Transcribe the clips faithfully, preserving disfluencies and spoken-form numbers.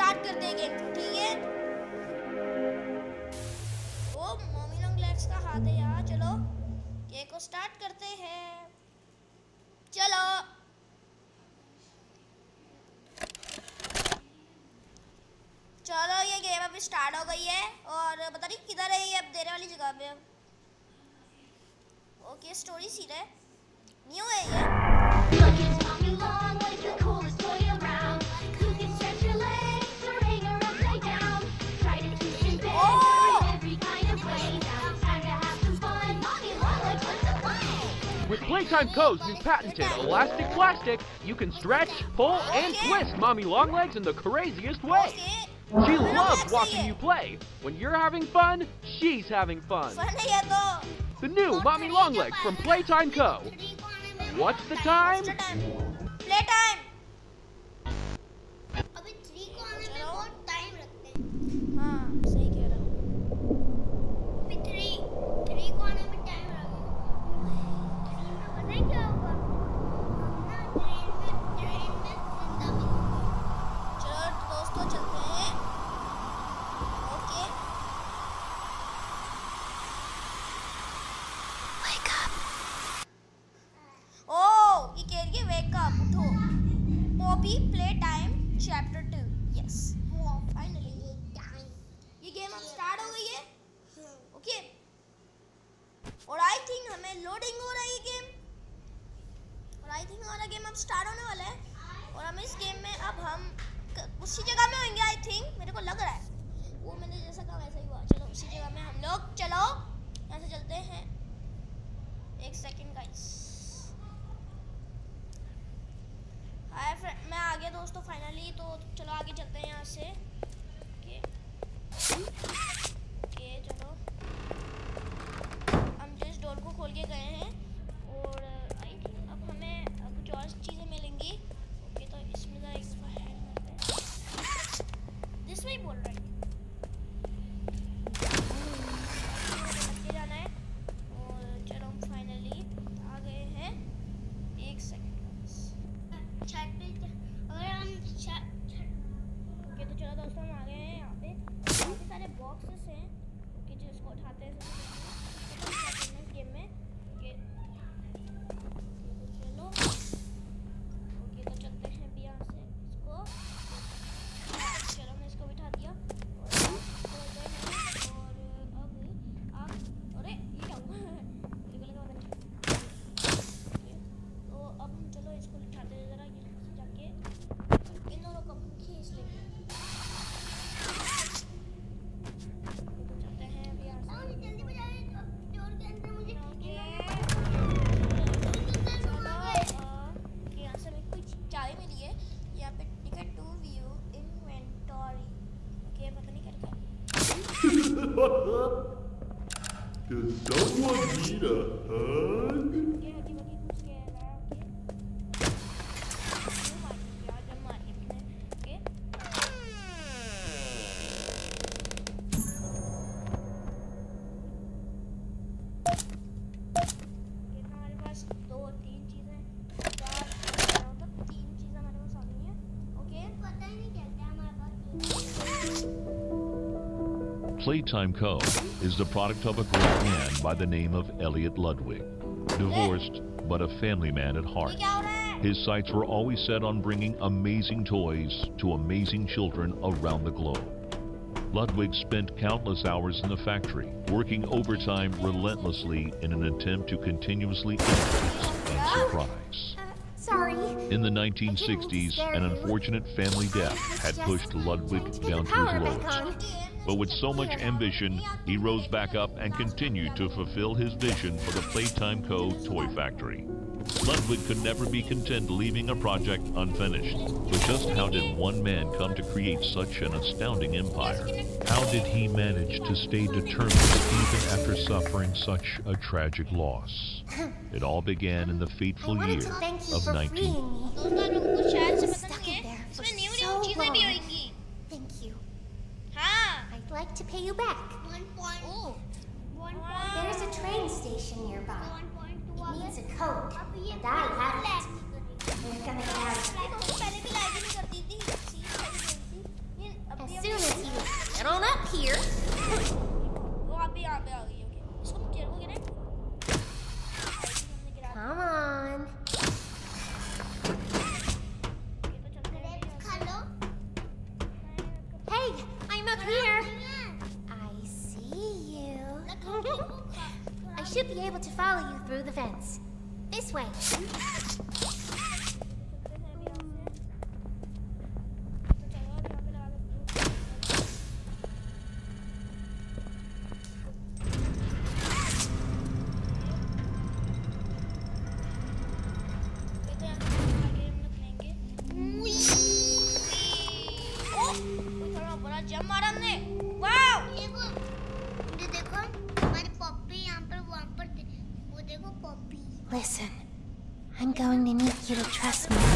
Start करते हैं game, ठीक है? ओ मम्मी लॉन्ग लेग्स का हाथ है यार। चलो गेम को स्टार्ट करते हैं। चलो चलो ये गेम अभी स्टार्ट हो गई है और पता नहीं किधर है ये, अब देने वाली जगह पे। ओके स्टोरी सीन है, न्यू है ये। With Playtime Co's new patented elastic plastic, you can stretch, pull, and twist Mommy Longlegs in the craziest way. Okay. She loves watching you play. When you're having fun, she's having fun. Fun है ये तो। The new Mommy Longlegs from Playtime Co. What's the time? Playtime. अभी three को आने में बहुत time लगते हैं। हाँ सही कह रहा हूँ। अभी थ्री थ्री को आने में टाइम लगेगा। थ्री में पता है क्या होगा? ना ट्रेन में ट्रेन में जिंदा मिलेंगे। चलो दोस्तों चलते हैं। Okay Wake up. ओ ये कह रही है वेक अप, उठो। Poppy play time chapter two. Yes finally ये गेम अब स्टार्ट हो गई है। ओके और आई थिंक हमें लोडिंग हो रहा है ये गेम, और आई थिंक हमारा गेम अब स्टार्ट होने वाला है। और हम इस गेम में अब हम उसी जगह में होंगे आई थिंक, मेरे को लग रहा है। वो मैंने जैसा कहा वैसा ही हुआ। चलो उसी जगह में हम लोग, चलो यहाँ से चलते हैं। एक सेकंड गाइस। हाय फ्रेंड, मैं आ गया दोस्तों फाइनली। तो चलो आगे चलते हैं यहाँ से। ओके ओके चलो हम जिस डोर को खोल के गए हैं और आई थिंक अब हमें कुछ और चीज़ें मिलेंगी। ओके तो इसमें ज़रा एक दफ़ा हैंड करते हैं। दिस वे बोल रहा है लग जाना है। और चलो हम फाइनली आ गए हैं। एक सेकंड छत पे अगर हम छत ओके तो चलो दोस्तों हम आ गए हैं यहाँ पे। काफ़ी सारे बॉक्सेस हैं ओके जिसको उठाते हैं इस गेम में। ओके चलो ओके तो चलते हैं अभी यहाँ से इसको। चलो हमने इसको बिठा दिया और चलते हैं। और अब आप अरे ये क्या हुआ मेरे को लगा पता नहीं। तो अब हम चलो इसको बिठाते हैं ज़रा यहाँ से जाके इन दोनों को खींच लेंगे। तो चलते हैं अभी यहाँ से। जल्दी बजाए डोर के अंदर मुझे ओके यहाँ से हमें कुछ चाबी मिली है। यहाँ पे ticket to view inventory. Okay पता नहीं क्या लिखा है। Does someone need a hug? Okay Huggy बगी कुछ कह रहा है। ओके क्यों मारी यार, जब मारी अपने। ओके ओके हमारे पास दो तीन चीज़ें चार मतलब तीन चीज़ें हमारे पास आ गई हैं। ओके पता ही नहीं चलता हमारे पास। Playtime Co. is the product of a great man by the name of Elliot Ludwig. Divorced, but a family man at ये heart. क्या हो रहा है? His sights were always set on bringing amazing toys to amazing children around the globe. Ludwig spent countless hours in the factory, working overtime relentlessly in an attempt to continuously increase and surprise. Sorry. In the nineteen sixties, an unfortunate family death had pushed Ludwig down to his lowest. But with so much ambition, he rose back up and continued to fulfill his vision for the Playtime Co. toy factory. Ludwig could never be content leaving a project unfinished. But just how did one man come to create such an astounding empire? How did he manage to stay determined even after suffering such a tragic loss? It all began in the fateful year of nineteen. दोस्तों लोगों को शायद से पता नहीं है इसमें new new चीजें भी होंगी। Thank you. हाँ I'd like to pay you back. One point. O One point. There's a train station nearby. One point two. It needs a code, अब ये and I have it. flag We're gonna get out of flag here. तो पहले भी like नहीं करती थी। सी सही बोलती। ये should be able to follow you through the fence. This way. Listen, I'm going to need you to trust me.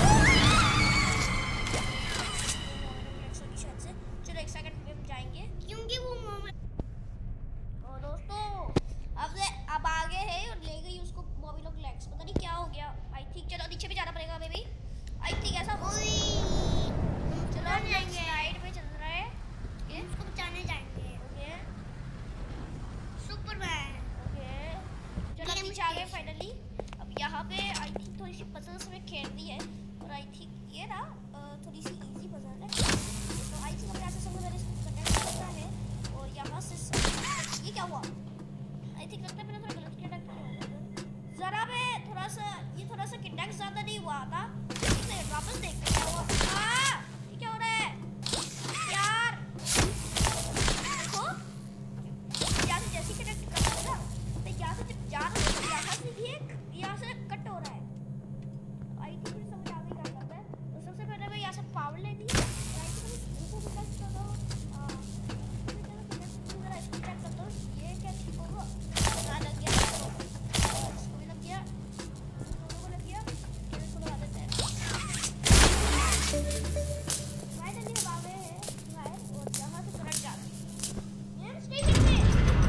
चलो एक सेकंड में जाएंगे क्योंकि वो मोमेंट और दोस्तों अब से अब आगे है और ले गई उसको बॉबी लोग लेग्स पता नहीं क्या हो गया आई थिंक चलो नीचे भी जाना पड़ेगा बेबी आई थिंक ऐसा हो चलो हम जाएंगे राइट पे चल रहा है ओके उसको बचाने जाएंगे ओके सुपरमैन ओके चलो नीचे आ गए फाइनली अब यहाँ पे आई थिंक थोड़ी सी पजल्स में खेलनी है और आई थिंक ये ना थोड़ी सी इजी पजल है तो आई थिंक अपने ऐसे समझ मैंने इसको कनेक्ट करना है और यहाँ से ये क्या हुआ आई थिंक लगता है मैंने थोड़ा गलत कनेक्ट किया जरा मैं थोड़ा सा ये थोड़ा सा कनेक्ट ज़्यादा नहीं हुआ था इसे वापस देखते क्या हुआ हाँ ये क्या हो रहा है यार देखो यहाँ से जैसे कनेक्ट कर रहा है तो यहाँ से जब जा रहा है यहाँ से भी एक यहाँ से कट हो रहा है आई थिंक मुझे समझ आ गई क्या करना है तो सबसे पहले मैं यहाँ से पावर लेनी है आई थिंक इसको कनेक्ट कर दो हाँ जरा इसको चेक कर दो ये क्या ठीक होगा हाँ लग गया इसको भी लग गया दोनों को लग गया फिर इसको लगा देते हैं फाइनली हम आ गए हैं और यहाँ से कनेक्ट जाते हैं गेम स्टेशन में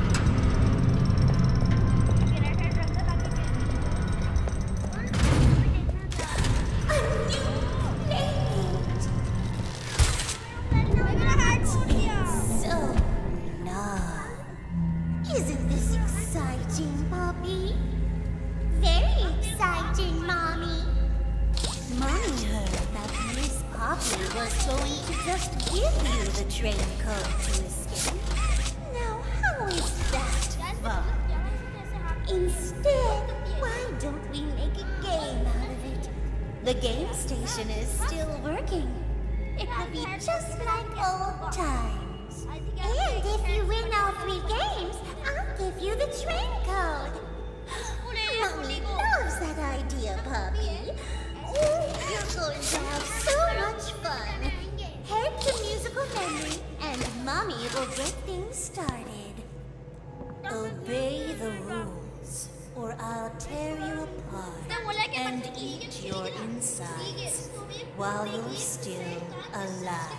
Isn't this exciting, Poppy? Very exciting, Mommy. Mommy heard that Miss Poppy was going to just give you the train code to escape. Now, how is that fun? Instead, why don't we make a game out of it? The game station is still working. It will be just like old times. And if you win all three games, I'll give you the train code. Mommy loves that idea, Poppy. Oh, you're going to have so much fun. Head to musical memory, and Mommy will get things started. Obey the rules, or I'll tear you apart and eat your insides while you're still alive.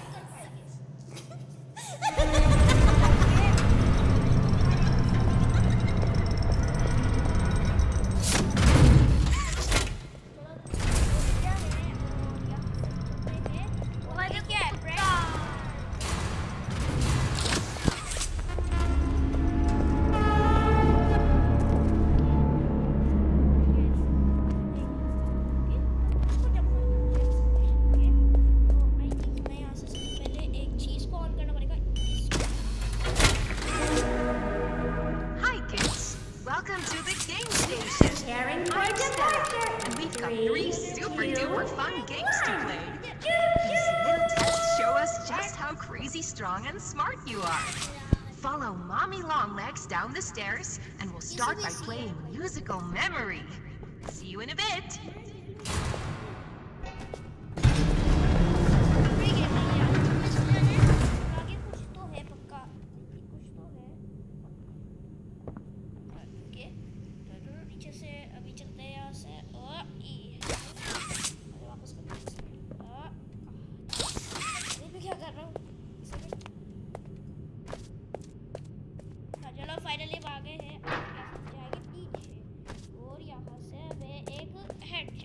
Strong and smart you are. Follow Mommy Longlegs down the stairs and we'll start by playing musical memory. See you in a bit. Finally आ गए हैं जाएंगे नीचे और यहाँ से हमें एक हेड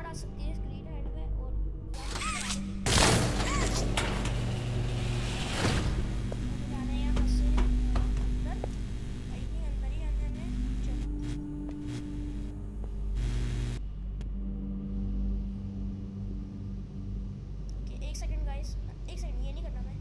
आ सकती है स्क्रीन हेड पे और जाना है यहाँ से अंदर आई थिंक अंदर ही आने में चलो ओके एक सेकंड गाइस एक सेकंड ये नहीं करना मैं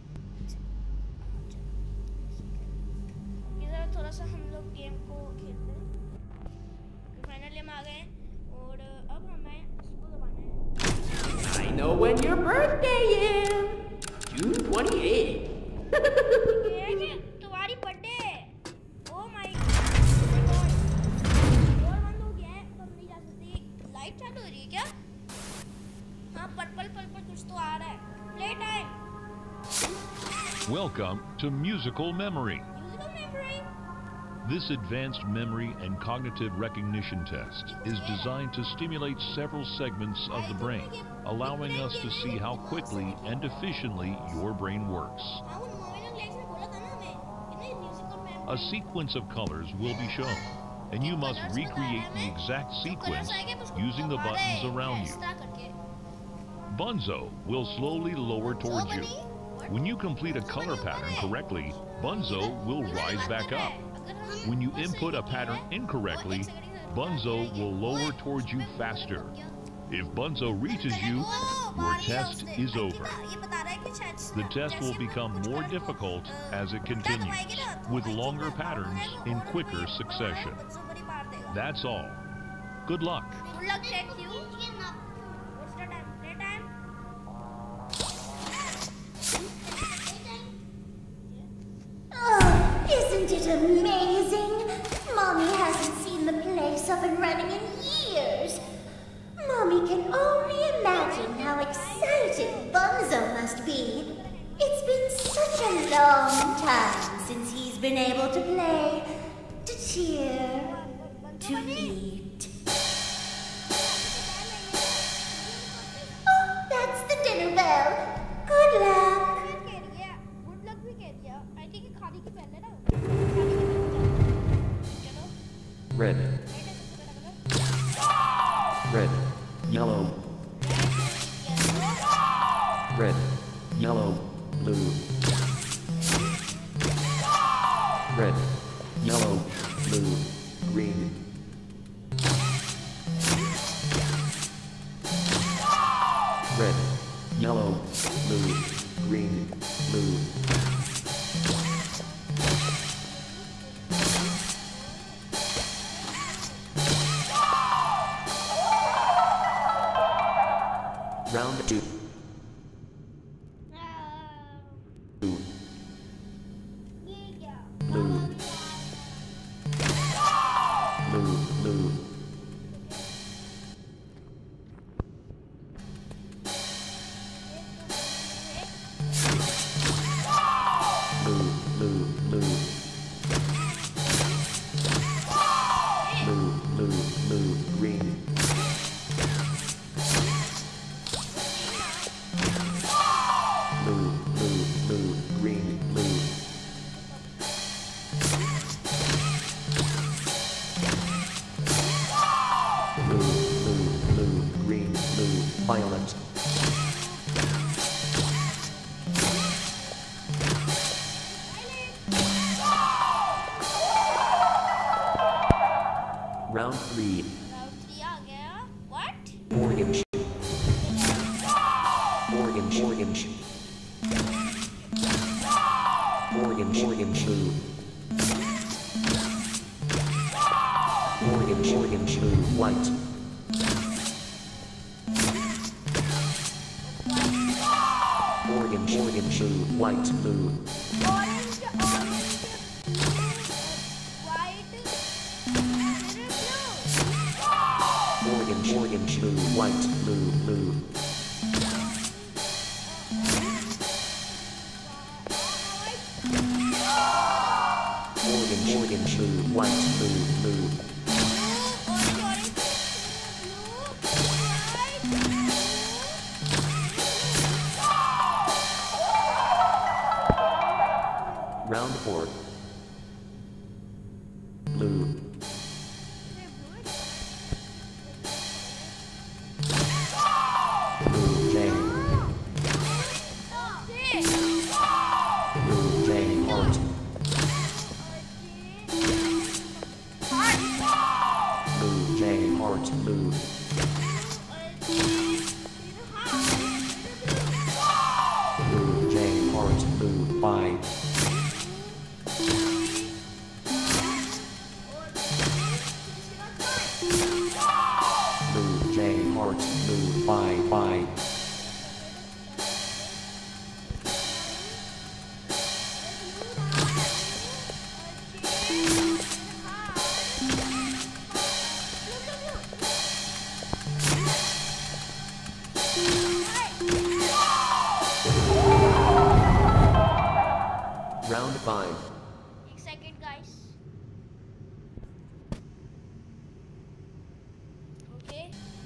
इधर थोड़ा सा हम लोग गेम को खेलते हैं फाइनली हम आ गए और अब हमें इसको दबाना है I know when your birthday is. June twenty-eighth. ये कि तुम्हारी बर्थडे ओ माय गॉड और बंद हो गया है तो हम नहीं जा सकते लाइट चालू हो रही है क्या हाँ पर्पल पर्पल कुछ तो आ रहा है play time Welcome to musical memory. Musical memory This advanced memory and cognitive recognition test is designed to stimulate several segments of the brain, allowing us to see how quickly and efficiently your brain works. हाँ वो mobile language में बोला था ना हमें कितने musical memory A sequence of colors will be shown, and you must recreate the exact sequence using the buttons around you. Bunzo will slowly lower towards you. When you complete a color pattern correctly, Bunzo will rise back up. When you input a pattern incorrectly, Bunzo will lower towards you faster. If Bunzo reaches you, your test is over. The test will become more difficult as it continues, with longer patterns in quicker succession. That's all. Good luck. Good luck, thank you. What's the time? Play time? Oh, isn't it amazing? Mommy hasn't seen the place up and running in years. Mommy can only imagine how excited Bunzo must be. It's been such a long time since he's been able to play, to cheer, to eat. Oh, that's the dinner bell. Good luck. Good luck भी कह दिया I think खाने की पहले ना चलो Red, red, yellow, red, yellow, blue. Red, yellow, blue, green. Red, yellow, blue, green, blue. Round two. Blue, ये क्या blue, blue, blue. Blue, blue, blue. Blue, blue, blue, green. Blue, blue, blue, green, blue. Blue, blue, blue, green, blue, violet. Round three. Round three आ गया what Orange. Orange, orange. Orange, orange, blue. Orange, orange, blue, white. Orange, orange, blue, white, blue. Orange orange white फिर blue Orange, orange, blue, white, blue, blue. Orange, orange, blue, white, blue, blue. Round four. Blue. heart blue. Blue J heart blue five. Blue J heart blue five five. Round five. एक second guys. Okay.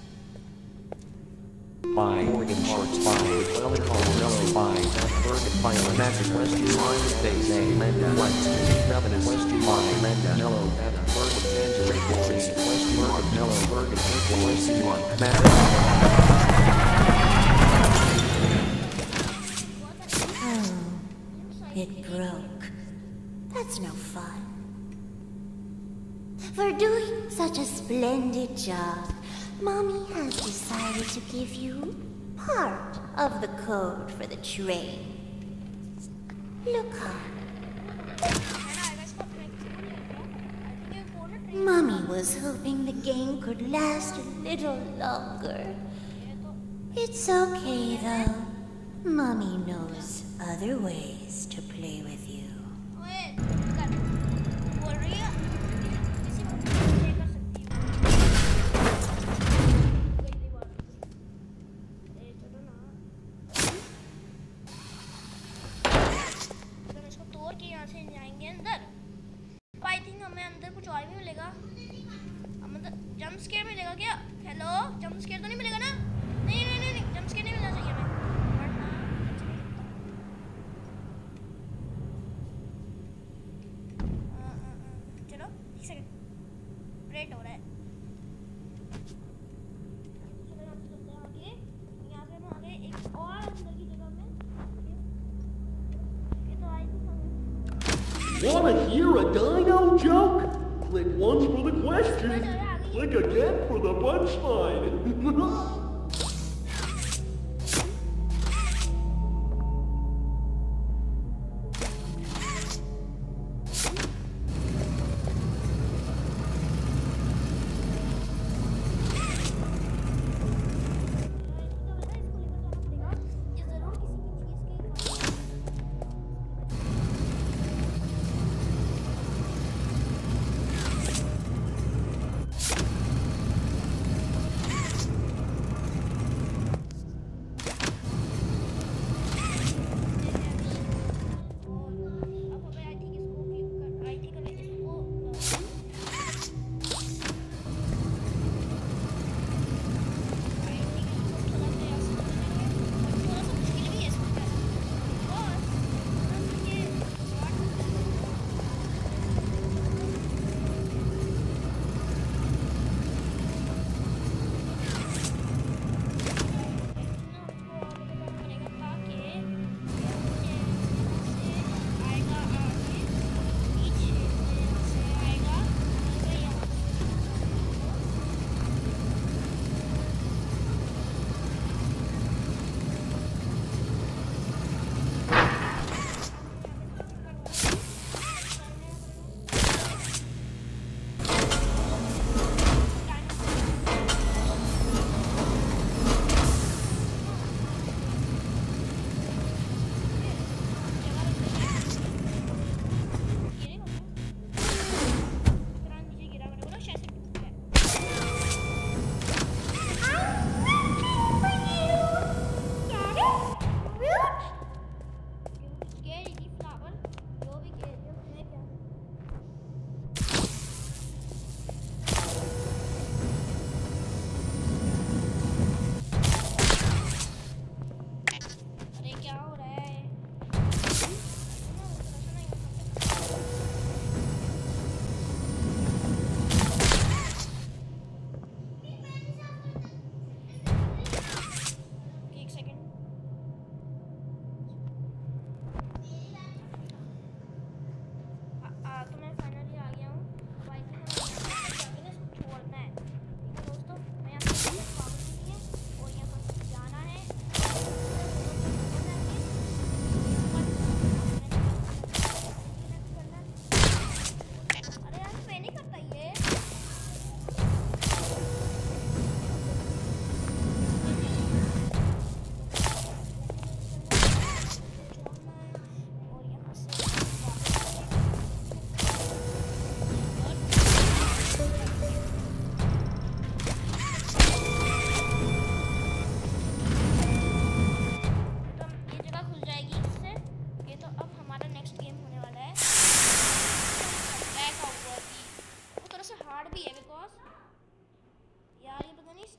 Five. Morgan Hearts five. Well called Nello five. Bergen Violet. Magic West Line Face A. Menda White. Revenant West Line. Menda Nello. Bergen Angela. West Bergen Nello. Bergen Angela. West Line. Magic. It broke. That's no fun. For doing such a splendid job, Mommy has decided to give you part of the code for the train. Look up. Mommy was hoping the game could last a little longer. It's okay though. Mommy knows other ways to play with you. ओए कर बोल रही है किसी को play कर सकती हूँ. गई थी बात. ए चलो ना. तो इसको तोड़ के यहाँ से जाएंगे अंदर. आई थिंक हमें अंदर कुछ और भी मिलेगा. हम अंदर जंप स्केयर मिलेगा क्या? हेलो जंप स्केयर तो नहीं मिलेगा ना? नहीं नहीं नहीं जंप स्केयर नहीं मिलना चाहिए हमें. रेट हो रहा है. चलो यहाँ से चलते हैं आगे. यहाँ से हम आ गए एक और अंदर की जगह में. ये तो आई थी हमें. Wanna hear a dino joke? Click once for the question. Click again for the punchline.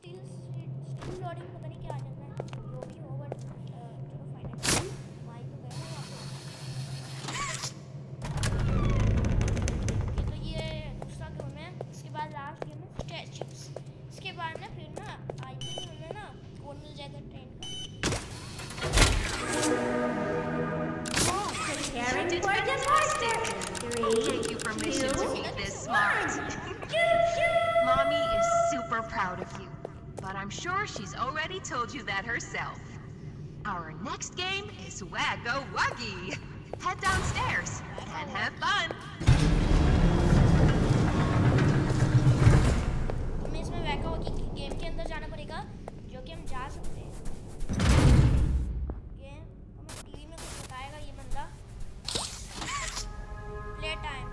Still still loading पता नहीं क्या आ जाता है, जो भी हो बट चलो फाइनली माइक तो गया वहाँ पे। तो ये दूसरा गेम है, इसके बाद लास्ट गेम है स्टैचूज। इसके बाद ना फिर ना आई थिंक हमें ना कोड मिल जाएगा ट्रेन का। You did fantastic. I'll give you permission to be this smart. Mommy is super proud of you, but I'm sure she's already told you that herself. Our next game is Wagga Wuggy. Head downstairs and have fun. हमें इसमें वैगा वगी game के अंदर जाना पड़ेगा, जो कि हम जा सकते हैं। गेम हमें टीवी में कुछ बताएगा ये बंदा। Play time.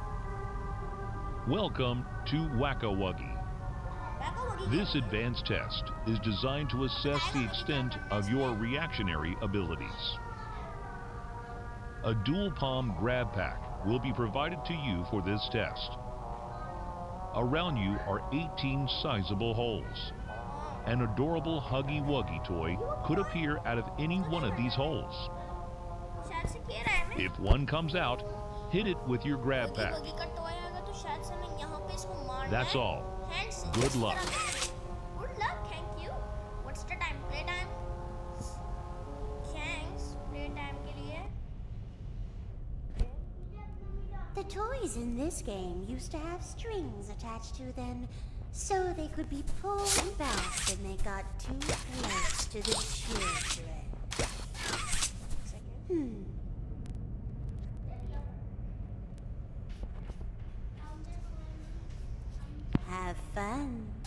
Welcome to Wacka Wuggy. Wacka Wuggy This advanced test is designed to assess the extent of your reactionary abilities. A dual palm grab pack will be provided to you for this test. Around you are eighteen sizable holes. An adorable Huggy Wuggy toy could appear out of any one of these holes. शायद से कह रहा है मैं। If one comes out, hit it with your grab वगी pack. वगी का toy आएगा तो शायद से हमें यहाँ पे इसको मारना है। That's all. Hands से Good इस तरह luck. से। Good luck, thank you. What's the time? Play time. Thanks, play time के लिए। The toys in this game used to have strings attached to them, so they could be pulled back when they got too close to the children. Hmm. Have fun.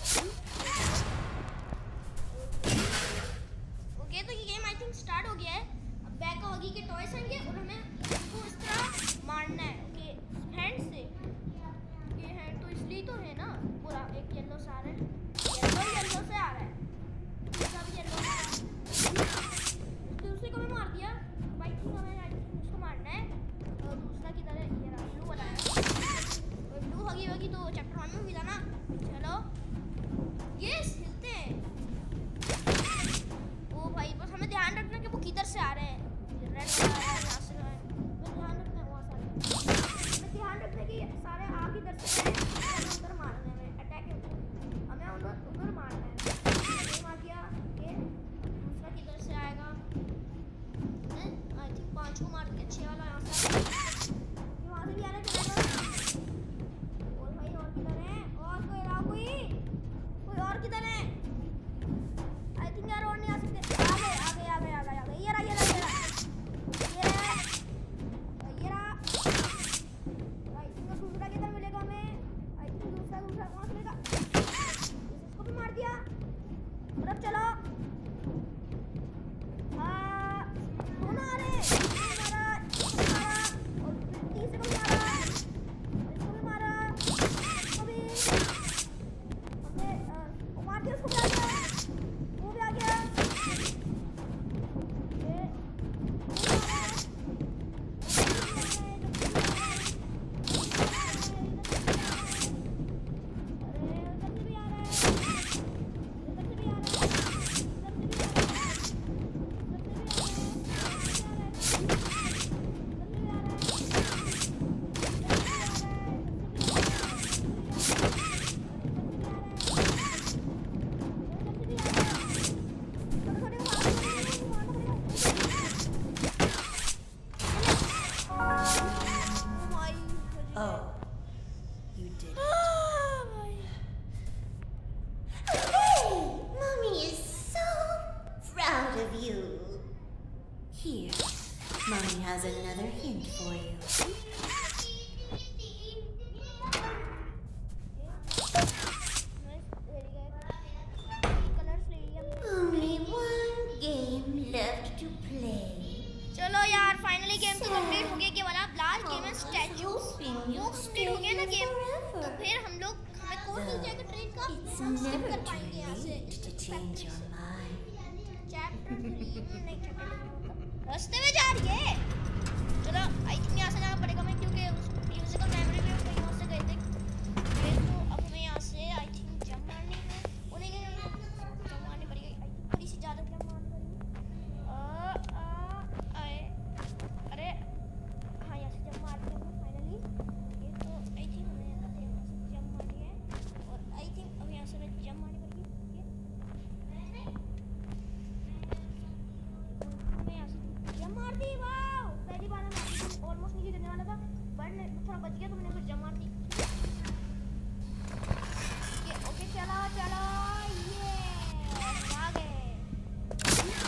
Okay तो ये game I think start हो गया है। अब back का वगी के toys आएंगे और हमें इसको इस तरह मारना है। ओके हैंड से। ये हैंड तो इसलिए तो है ना, पूरा एक येलो सा आ रहा है, येलो येलो से आ रहा है, दूसरा भी येलो। दूसरे को भी मार दिया। अब आई थिंक हमें आई थिंक उसको मारना है। और दूसरा किधर है? ये रहा ब्लू वाला है। और ब्लू हगी वगी तो चैप्टर वन में भी था ना। चलो ये हिलते हैं। ओ भाई बस हमें ध्यान रखना कि वो किधर से आ रहे हैं। रेड वाला आ रहा है, यहाँ से आ रहा है। हमें ध्यान रखना है वहाँ से। हमें ध्यान रखना है कि सारे आ किधर से रहे हैं, हमें उधर मारना है, हमें अटैक हमें उधर उधर मारना है। ये मार दिया। ये दूसरा किधर से आएगा? आई थिंक पाँच को मार के छः वाला यहाँ से ये वहाँ से भी आ रहा है। और भाई और किधर है? और कोई रहा कोई कोई और किधर है? आई थिंक यार और नहीं आ सकते। आ गए आ गए आ गए आ गए आ गए। ये रहा ये रहा ये रहा ये रहा ये रहा। आई थिंक दूसरा किधर मिलेगा हमें? आई थिंक दूसरा दूसरा कहाँ से मिलेगा? इसको भी मार दिया। और अब चलो। हाँ दोनों आ रहे हैं। मारा इसको भी मारा और तीसरे को भी मारा, इसको भी मारा, इसको भी हमने वो मार दिया। उसको भी आ गया, वो भी आ गया। ये Oh, you did it. Mommy is so proud of you. Here, Mommy has another hint for you. Only one game left to play. चलो यार फाइनली गेम तो कंप्लीट हो गया। ये वाला लास्ट गेम है स्टैचूज। वो कंप्लीट हो गया ना गेम, तो फिर हम लोग हमें कोड मिल जाएगा ट्रेन का, It's हम स्किप never कर too पाएंगे यहाँ से। late to change your mind. Chapter three नहीं चैप्टर रास्ते में जा रही है। चलो आई थिंक यहाँ से जाना पड़ेगा हमें, क्योंकि उस म्यूजिकल मेमोरी में हम कहीं और से गए थे। फिर तो अब हमें यहाँ से आई थिंक जंप मारनी है। वो नहीं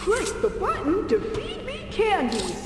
click the button to feed me candies.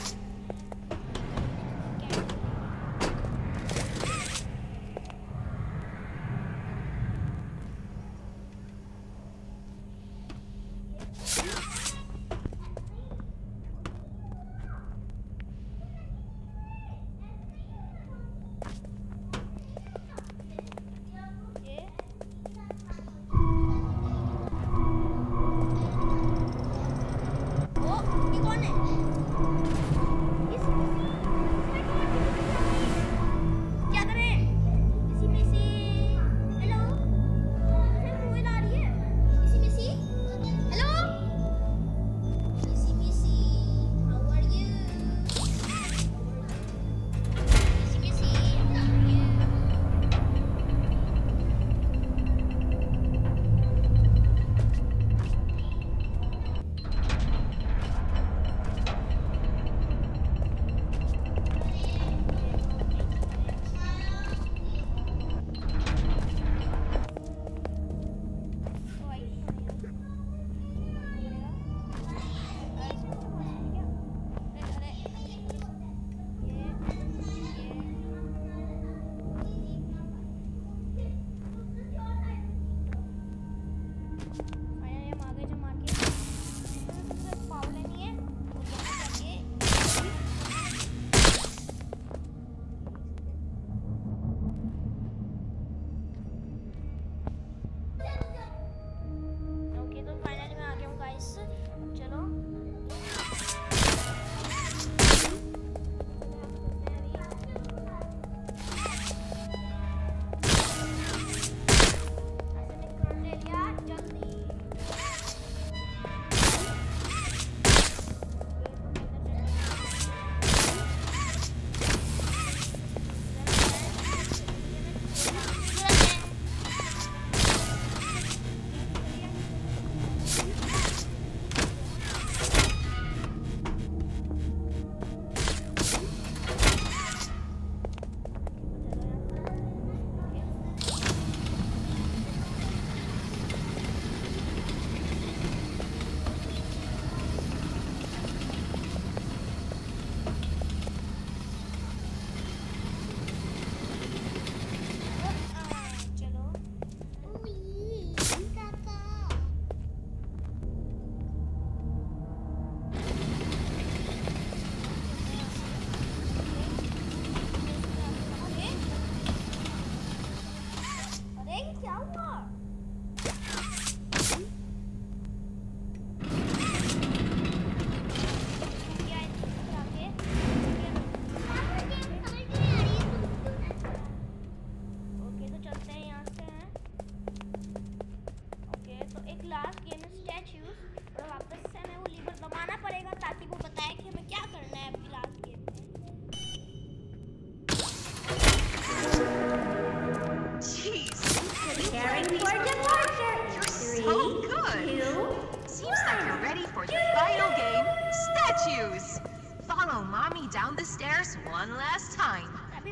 Follow Mommy down the stairs one last time.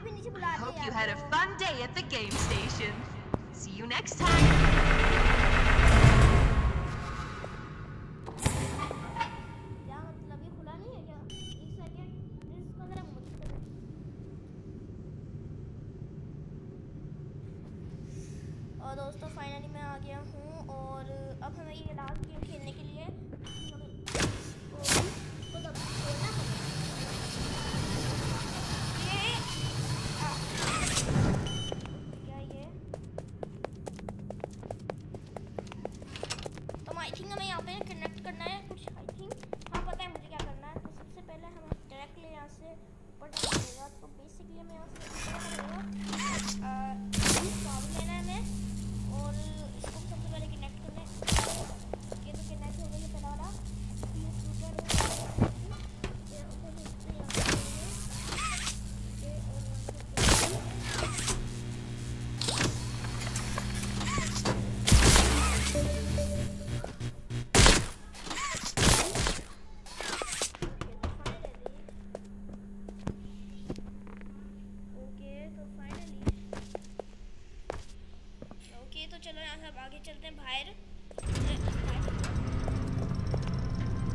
I hope you had a fun day at the game station. See you next time. और दोस्तों finally मैं आ गया हूँ और अब हमें ये last game खेलने के लिए ये क्या ये तो आई थिंक हमें यहाँ पे कनेक्ट करना है कुछ आई थिंक हाँ पता है मुझे क्या करना है। तो सबसे पहले हमें डायरेक्टली यहाँ से ऊपर जाना पड़ेगा। तो बेसिकली हमें यहाँ से लेना है हमें और इसको सबसे पहले कनेक्ट करना है। ये तो कनेक्ट हो गया पहला वाला तो चलो यहाँ से आगे चलते हैं बाहर।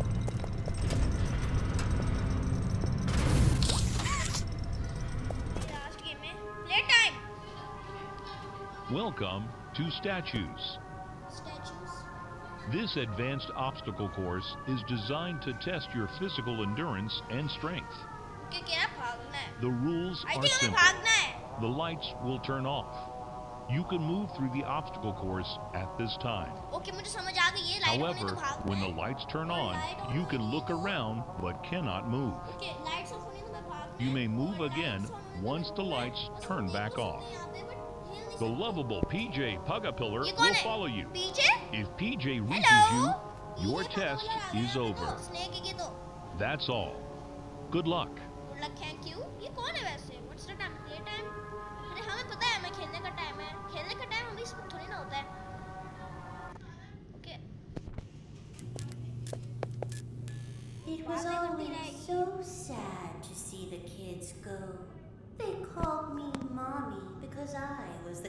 Welcome to Statues. Statues. This advanced obstacle course is designed to test your physical endurance and strength. क्या क्या भागना है? The rules I are think हमें simple. भागना है. The lights will turn off. You can move through the obstacle course at this time. Okay, मुझे समझ आ गई है. लाइट होने तो However, भागना when the है. lights turn और on, light on you can होने look तो- around but cannot move. Okay, lights off होने तो मैं भागना You है. may move और again lights on होने तो once the मैं- lights बस turn मेरे back को off. सुनने आते हैं, but हिल नहीं The सकते. lovable P J Pugapillar ये कौन will है? follow you. P J? If P J Hello? reaches you, P J your पता test वाला आ गया is मेरे over. को. Snake है ये तो. That's all. Good luck. Good luck, thank you. ये कौन है वैसे? What's the time? Play time? अरे हमें पता है हमें खेलने का टाइम है. खेलने का टाइम अभी इसमें थोड़ी ना होता है. Okay. It was always so sad to see the kids go. They called me Mommy because I was the...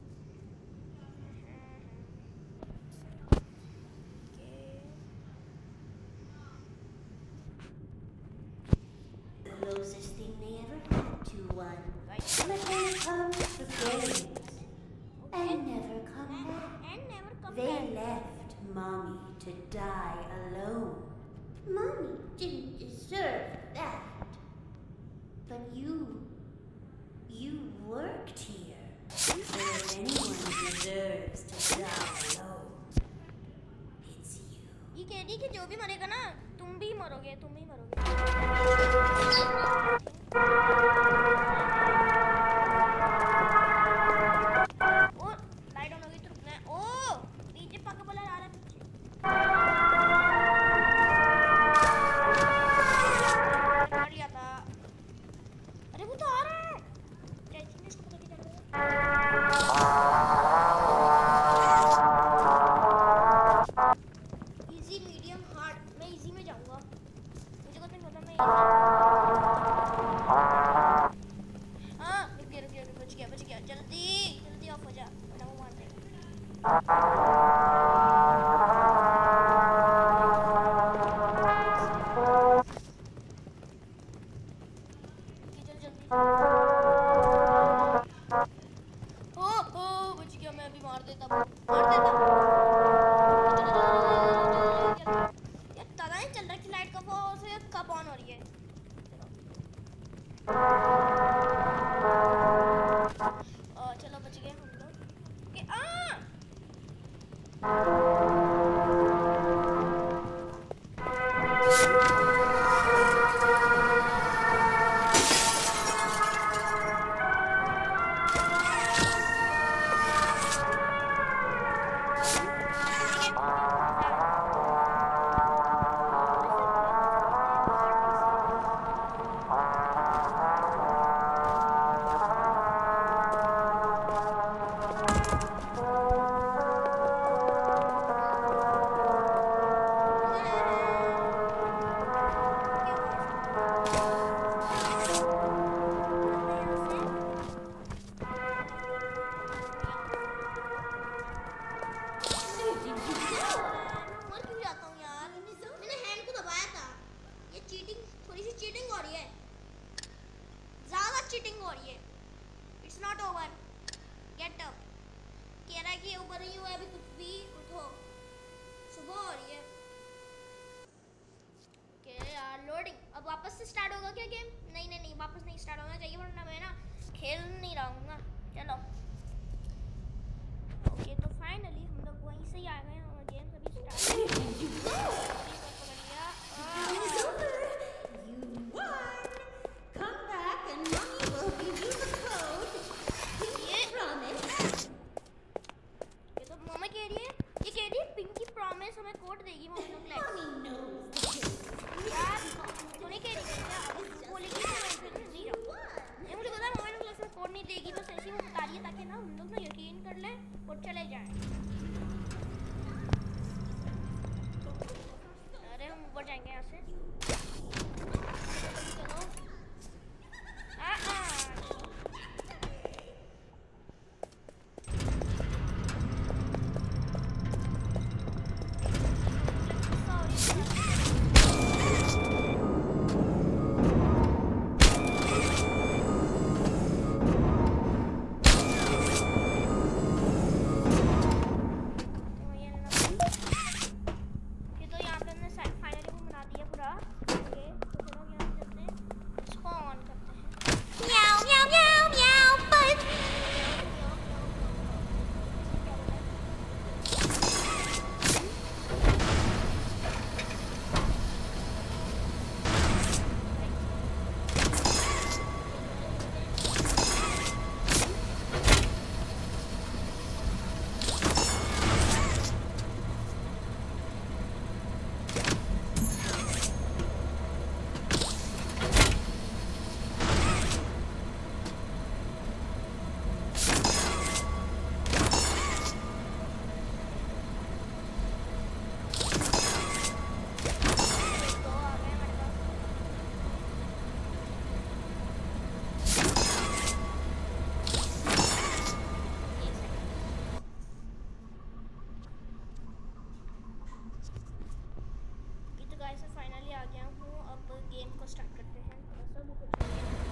the closest thing they ever had to one. But then comes the games. And never come back. And never come They back. left Mommy to die alone. Mommy didn't deserve that. But you, you worked here. So if anyone deserves to die alone, it's you. ये कह रही कि जो भी मरेगा ना, तुम भी मरोगे, तुम ही मरोगे. ओ, लाइट ऑन हो गई तो रुकना है. ओ, पीछे पक्का बोला आ रहा है पीछे. मार लिया था. अरे वो तो आ रहा है. टेंशन इसको पता नहीं चल रहा. Easy medium hard. मैं इजी में जाऊंगा. मुझे कुछ नहीं पता. मैं हाँ रुक गया रुक गया बच गया बच गया. जल्दी जल्दी ऑफ हो जा वरना वो मार देगा. जल्दी जल्दी. ओ ओ बच गया. मैं अभी मार देता मार देता. यार पता नहीं चल रहा कि लाइट कब ऑफ है कब ऑन हो रही है. ओ चलो बच गए हम लोग. ओके आ गेम को स्टार्ट करते हैं। थोड़ा सा भी कुछ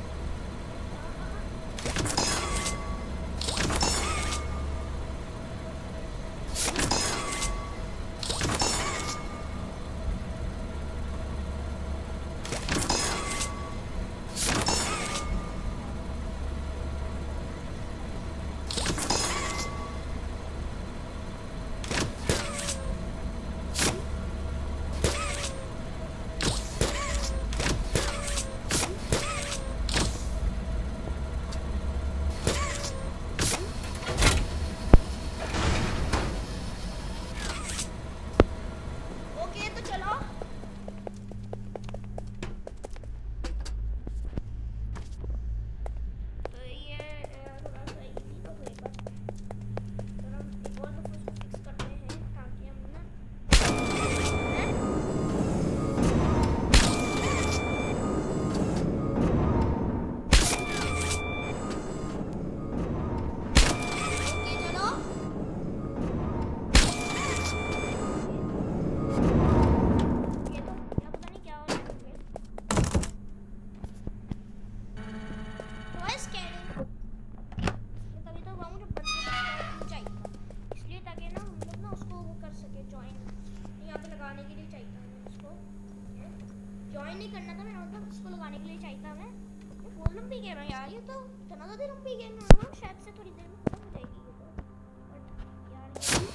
नहीं करना था, मैंने मतलब इसको लगाने के लिए चाहिए था। मैं ये बहुत लंबी गेम है यार, ये तो इतना ज़्यादा लंबी गेम है ना, शायद से थोड़ी देर में खत्म हो जाएगी ये तो। बट यार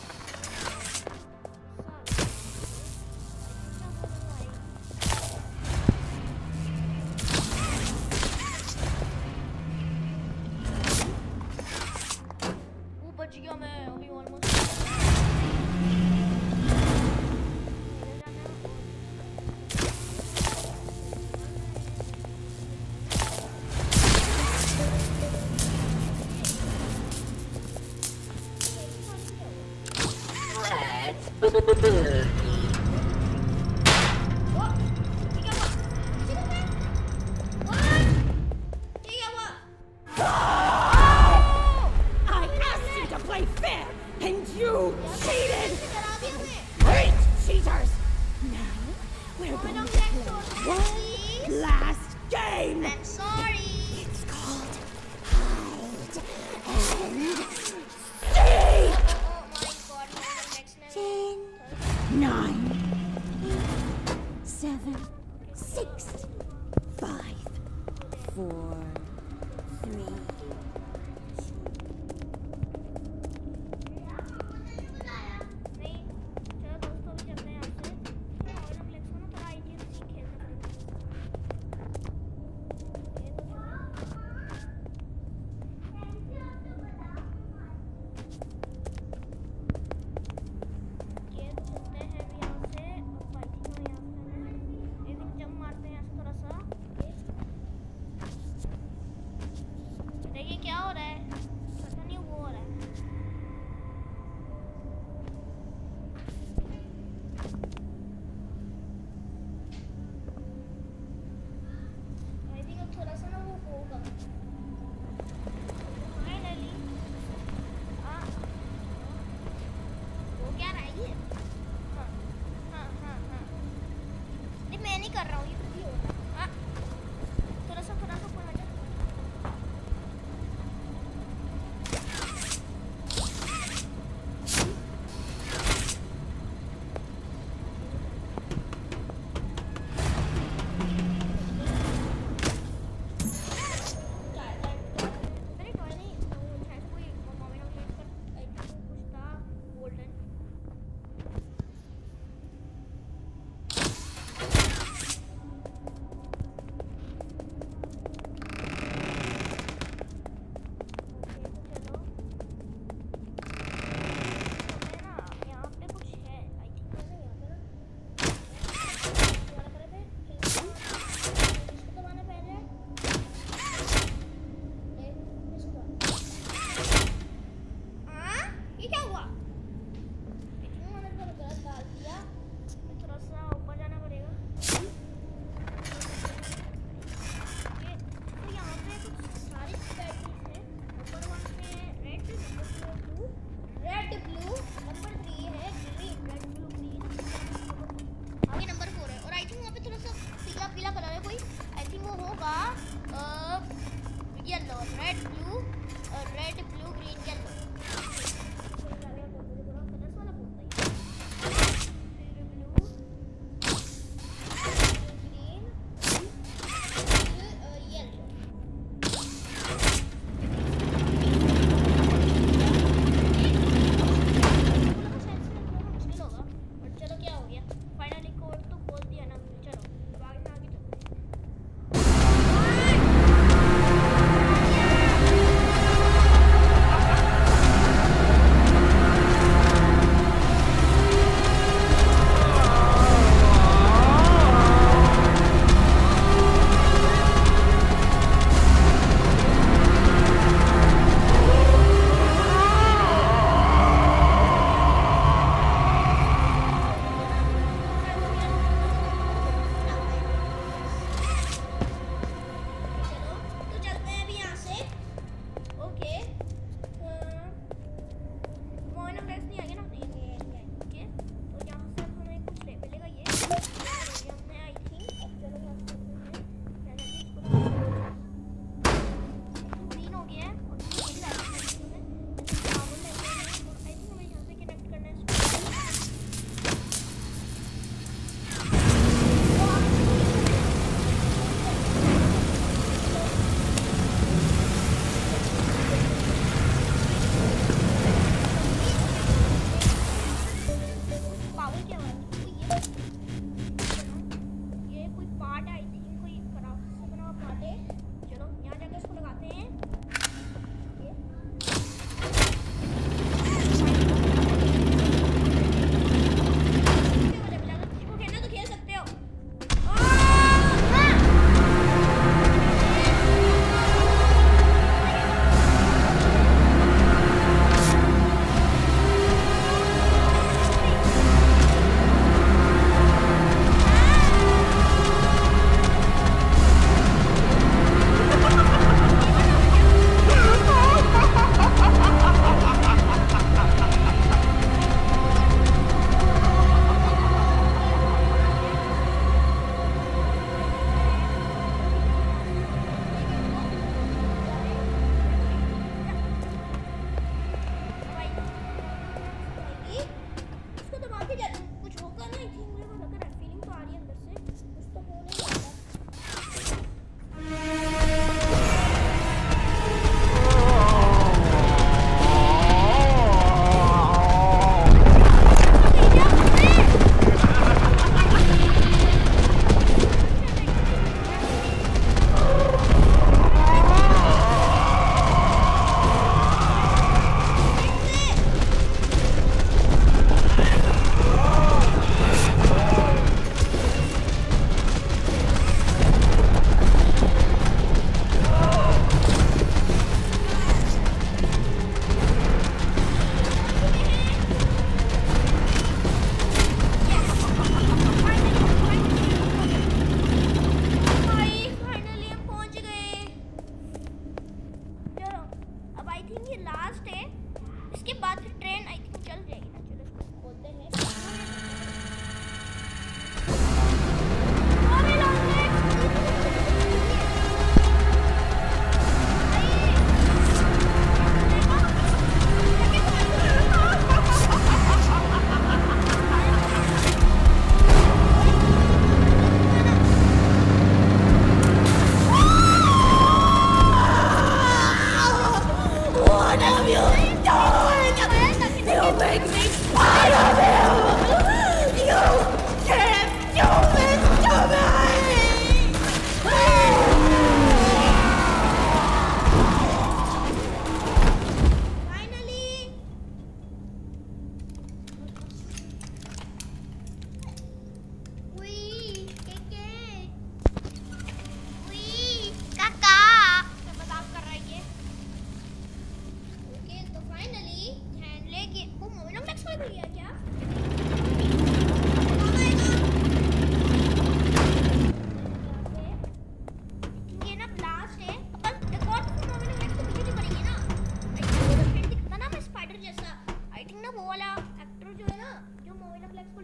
वो बच गया मैं अभी ऑलमोस्ट।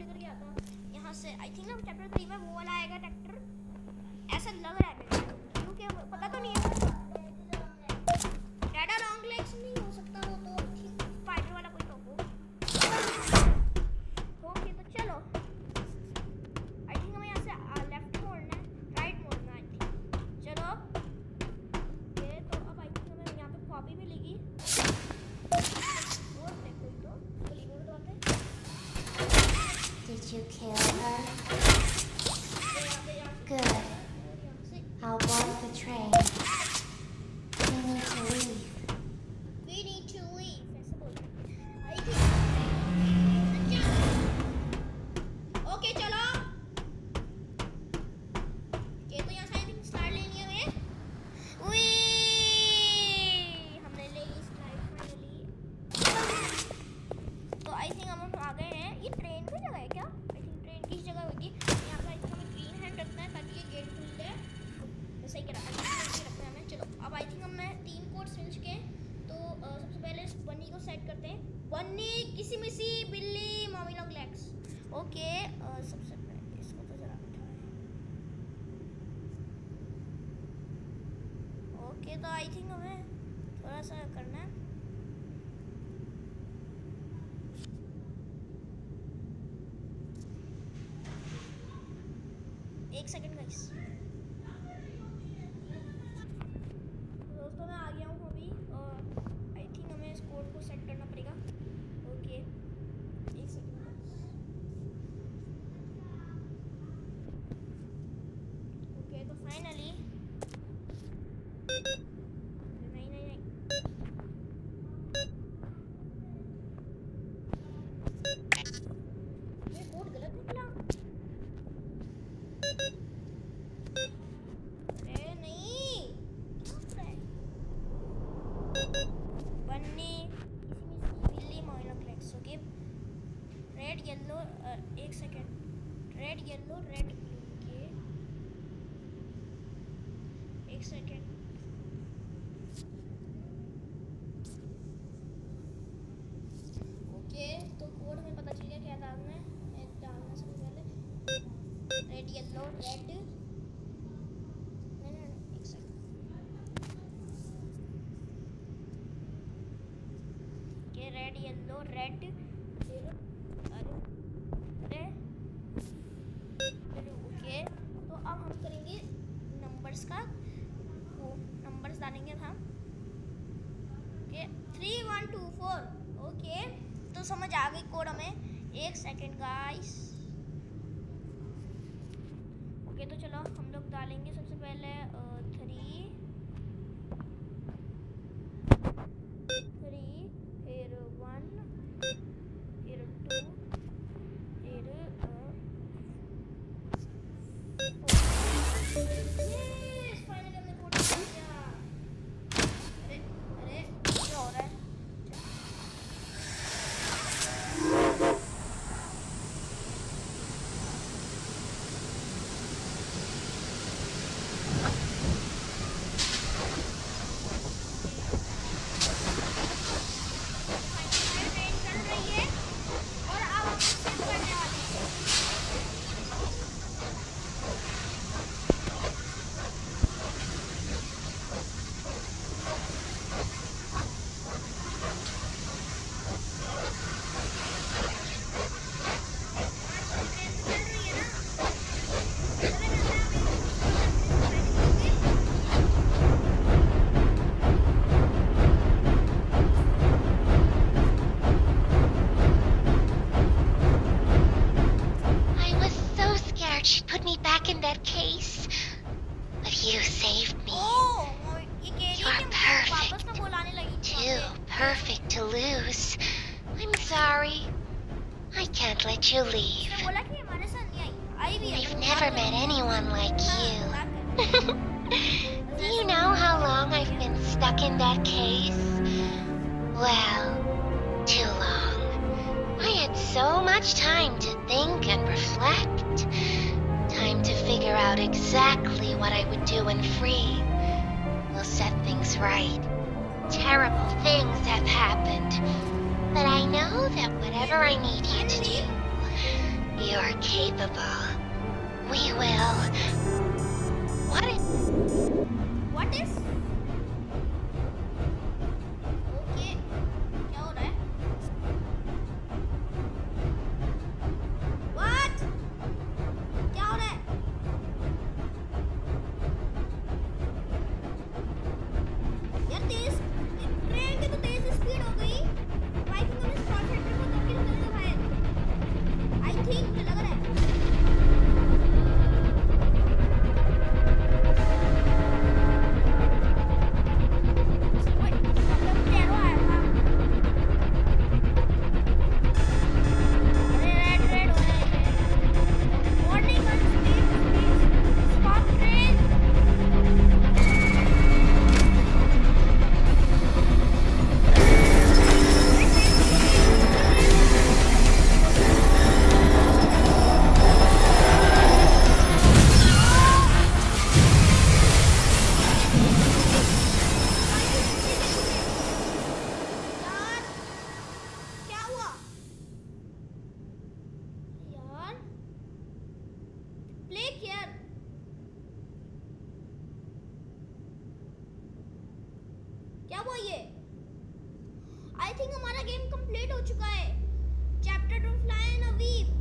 लेकर गया था यहाँ से। आई थिंक ना चैप्टर थ्री में वो वाला आएगा ट्रैक्टर, ऐसा लग रहा है मेरे को, क्योंकि पता तो नहीं है। डैडा लॉन्ग लेग्स नहीं हो सकता वो, तो ठीक स्पाइडर वाला कोई तो हो। ओके तो चलो, आई थिंक हमें यहाँ से लेफ्ट मोड़ना है, राइट मोड़ना है आई थिंक। चलो ओके, तो अब आई थिंक हमें यहाँ पे कॉपी मिलेगी। Did you kill her? Good. I'll board the train. We need to leave. We need to leave. Okay चलो। ये तो यहाँ से आई थिंक स्टार्ट लेनी है हमें। वी हमने ले ली स्टार्ट फाइनली। तो आई थिंक हम आ गए हैं। ये ट्रेन की जगह है क्या? आई थिंक ट्रेन की जगह होगी। यहाँ पर आई थिंक हमें ग्रीन हैंड रखना है ताकि ये गेट खुल जाए। वैसे ही क्या रखना है हमें। चलो अब आई थिंक हम मैं तीन कोड मिल चुके हैं। तो uh, सबसे पहले इस बन्नी को सेट करते हैं। बन्नी, किसी मिसी, बिल्ली, Mommy Long Legs. Okay uh, सबसे पहले इसको तो जरा उठाएं। ओके तो आई थिंक हमें थोड़ा सा करना है। एक सेकंड गाइस। दोस्तों मैं आ गया हूँ अभी और आई थिंक हमें इस कोड को सेट करना पड़ेगा। ओके एक सेकंड। ओके तो फाइनली नहीं नहीं नहीं ये कोड गलत निकला। अरे नहीं, बन्नी, बिल्ली, Mommy Long Legs. Okay red yellow, एक second, red yellow red blue के एक सेकेंड। ओके तो कोड में पता चल गया क्या डालना है। मैं डालना सबसे पहले रेड येलो रेड, नहीं नहीं नहीं एक सेकेंड। ये रेड येलो रेड, अरे अरे ओके तो अब हम करेंगे नंबर्स का, वो नंबर्स डालेंगे हम। Okay three one two four. Okay तो समझ आ गई कोड हमें। एक सेकेंड गाइस। ओके तो चलो हम लोग डालेंगे सबसे पहले थ्री थ्री फिर वन फिर टू फिर फाइनली हमने कोड कर दिया। अरे अरे क्या हो रहा है? perfect to lose. I'm sorry. I can't let you leave. I've never met anyone like you. Do you know how long I've been stuck in that case? Well, too long. I had so much time to think and reflect. Time to figure out exactly what I would do when free. We'll set things right. Terrible things have happened. But I know that whatever I need you to do, You're capable. We will. What is... What is? Okay. क्या हो रहा है? What? क्या हो रहा है? यार तेज train की तो तेज स्पीड हो गई। बाइकिंग में शॉर्ट सेक्टर को धक्के निकलने भाई। आई थिंक मुझे लग रहा है। क्या हुआ ये? आई थिंक हमारा गेम कंप्लीट हो चुका है। Chapter two fly in a weave.